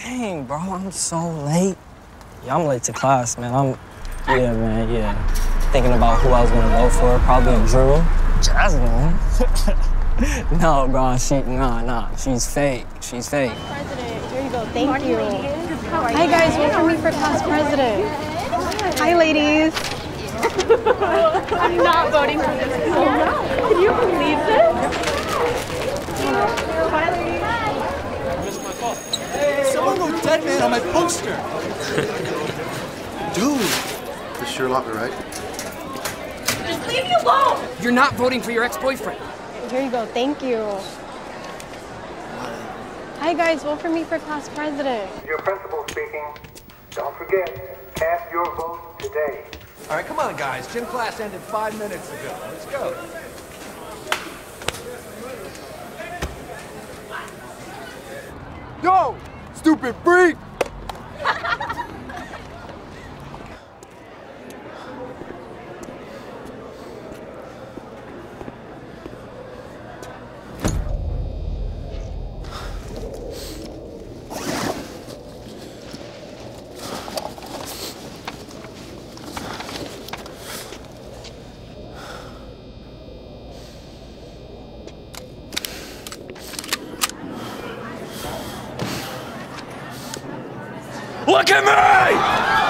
Dang, bro, I'm so late. Yeah, I'm late to class, man. Yeah. Thinking about who I was gonna vote for. Probably Drew. Jasmine. No, bro, she's fake. She's fake. President, here you go. Thank you. Hi, guys. Vote for me for class president. Hi, ladies. I'm not voting for this. Can you believe this? Hi, ladies. I missed my call. Someone wrote dead man on my poster. Dude, this Sherlock, right? Just leave me alone! You're not voting for your ex-boyfriend. Here you go. Thank you. Hi, guys. Vote for me for class president. Your principal speaking. Don't forget, cast your vote today. All right, come on, guys. Gym class ended 5 minutes ago. Let's go. Yo, stupid freak! Look at me!